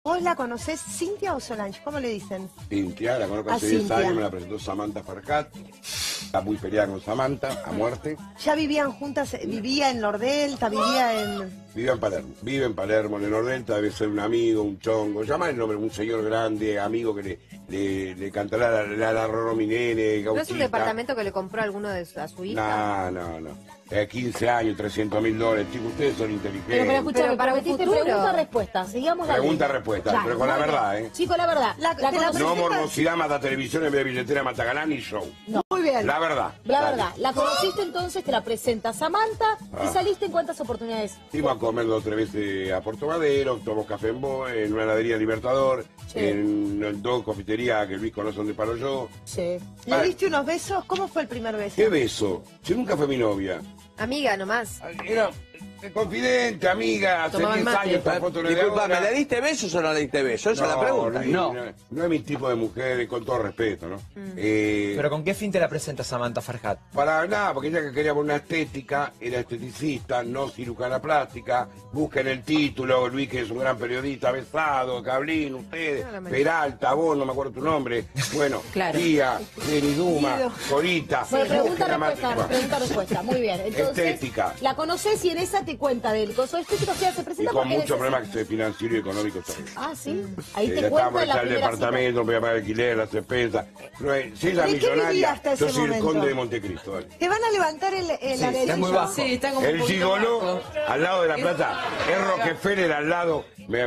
¿Vos la conocés, Cintia o Solange? ¿Cómo le dicen? Cintia, la conozco hace 10 años, me la presentó Samantha Farhat. Está muy peleada con Samantha, a muerte. ¿Ya vivían juntas? ¿Vivía en Nordelta? ¿Vivía en...? Vive en Palermo, en Nordelta, debe ser un amigo, un chongo. Llama el nombre, un señor grande, amigo que le cantará la Romy Nene, Gauchita. ¿No es un departamento que le compró alguno a su hija? No. 15 años, $300.000, chicos, ustedes son inteligentes. Pero escuchame, para prometiste futuro. pregunta-respuesta, sigamos la Pregunta-respuesta, línea. pero con la verdad, ¿eh? Chico, la verdad. No morbosidad mata televisión en vez de billetera mata galán ni show. No. Muy bien. La verdad. La verdad, la conociste entonces, te la presenta Samantha y saliste en cuántas oportunidades. Fuimos a comer 2 o 3 veces a Puerto Madero, tomamos café en una heladería Libertador, Sí. en 2 confiterías que Luis conoce donde paro yo. Sí. ¿Le diste unos besos? ¿Cómo fue el primer beso? ¿Qué beso? Si nunca fue mi novia. Amiga nomás. Era confidente, amiga, hace Tomaban 10 mate. años, esta foto no es de Disculpa, ¿me ahora. le diste besos o no le diste besos? Esa es la pregunta. Luis, no es mi tipo de mujer, con todo respeto, ¿no? ¿Pero con qué fin te la presenta Samantha Farhat? Para nada, porque ella que quería una estética, era esteticista, no cirujana plástica. Busquen el título, Luis, que es un gran periodista, Besado, Cablín, ustedes, Peralta, vos, no me acuerdo tu nombre. Bueno, Claro. Tía, Beniduma, Corita. Bueno, Pregunta-respuesta. pregunta-respuesta, muy bien. Entonces, Estética. la conoces y en esa te cuenta del coso estético, o sea, se Y presenta con porque muchos necesita. problemas financieros y económicos también. Ah, sí. Ahí te Ya cuenta estábamos en la en el primera departamento, voy a pagar alquiler, las expensas. No, si ella es ¿De qué vivía millonaria, hasta ese yo soy el momento? conde de Montecristo. Dale. ¿Te van a levantar el está arreglo? muy bajo. Sí, está como un El poquito gigoló, bajo. al lado de la plata, es Rockefeller al lado.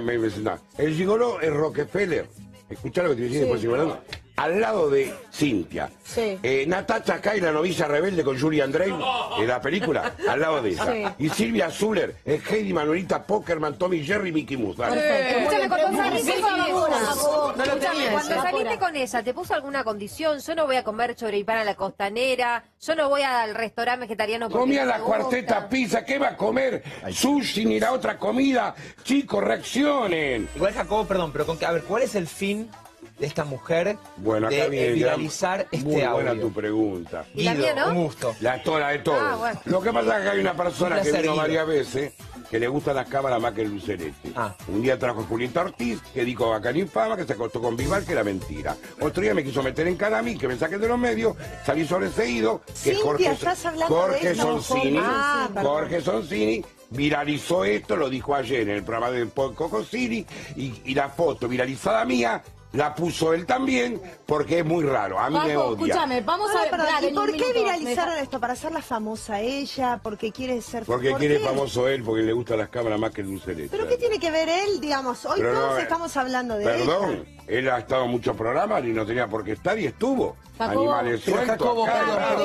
El gigoló es Rockefeller. Escuchá lo que te voy a decir después, Gigoló. Al lado de Cintia. Sí. Natacha Cay, la novicia rebelde con Julie Andrei, en la película, al lado de ella. Sí. Y Silvia Zuller, es Heidi, Manuelita, Pokerman, Tommy Jerry, Mickey Mouse. Dale. Escúchame, cuando saliste con No lo Escúchame, tenía cuando ese. saliste con ella, ¿te puso alguna condición? Yo no voy a comer choripán a la costanera, yo no voy al restaurante vegetariano porque Comía no la me gusta. cuarteta pizza, ¿qué va a comer? Sushi ni la otra comida. Chicos, reaccionen. Igual, Jacobo, perdón, pero a ver, ¿cuál es el fin de esta mujer Bueno, acá de viene viralizar este muy buena audio? tu pregunta. ¿Y la mía no? Un gusto. Toda de todo. Ah, bueno. Lo que pasa es que hay una persona Un que placer, vino Guido. varias veces que le gustan las cámaras más que el Lucerete. Ah. Un día trajo a Julieta Ortiz, que dijo a Karim Fama que se acostó con Bisbal, que era mentira. Otro día me quiso meter en cara a mí, que me saquen de los medios, salí sobreseído, que Cintia, ¿estás hablando de Jorge esto? Sonsini, Ah, perdón. Jorge Sonsini viralizó esto, lo dijo ayer en el programa de Coco City, y la foto viralizada mía la puso él también, porque es muy raro, a mí me Paco, odia. escúchame, vamos a ver. Perdón, dale, ¿y en por un qué minuto. viralizaron esto? ¿Para hacerla famosa ella? ¿Porque quiere ser Porque ¿por quiere qué? famoso él, porque le gustan las cámaras más que el Lucerete. ¿Pero qué tiene que ver él, digamos? Hoy Pero todos no, estamos hablando de Perdón, ella. él ha estado en muchos programas y no tenía por qué estar y estuvo. Jacobo, Animales pero sueltos. Jacobo, acá. Jacobo, Ah,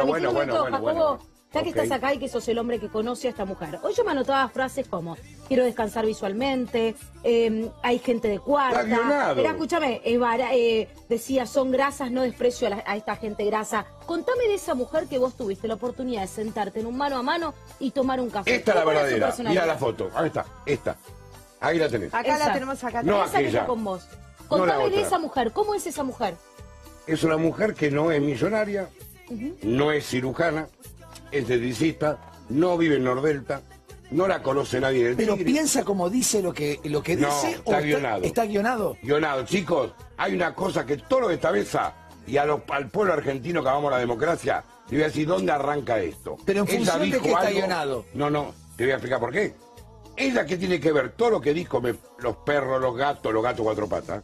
bueno. Ya que Ok. estás acá y que sos el hombre que conoce a esta mujer. Hoy yo me anotaba frases como, quiero descansar visualmente, hay gente de cuarta. Está guionado. Pero escúchame, decía, son grasas, no desprecio a esta gente grasa. Contame de esa mujer que vos tuviste la oportunidad de sentarte en un mano a mano y tomar un café. Esta es la ¿Cómo era su verdadera. personalidad? Mira la foto. Ahí está, esta. Ahí la tenés. Acá Esa. la tenemos acá. No, Esa que aquella. está con vos. No la Contame de otra. esa mujer, ¿cómo es esa mujer? Es una mujer que no es millonaria, no es cirujana, es esteticista, no vive en Nordelta, no la conoce nadie del Pero Tigre. piensa como dice lo que No, dice está guionado. está guionado. Guionado, chicos, hay una cosa que todo lo de esta mesa y al pueblo argentino que amamos la democracia, le voy a decir dónde arranca esto. Pero en Ella función de dijo qué está algo- guionado. No, te voy a explicar por qué. Ella que tiene que ver todo lo que dijo, los perros, los gatos cuatro patas,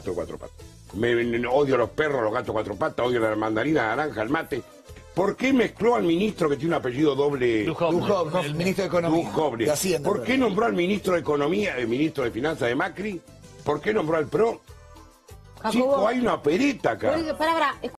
odio los perros, los gatos cuatro patas, odio la mandarina, la naranja, el mate. ¿Por qué mezcló al ministro que tiene un apellido doble? Duhovne, el ministro de Economía. Duhovne. De Hacienda, ¿Por qué nombró al ministro de Economía, el ministro de Finanzas de Macri? ¿Por qué nombró al PRO? Jacobo. Chico, hay una opereta acá. Para,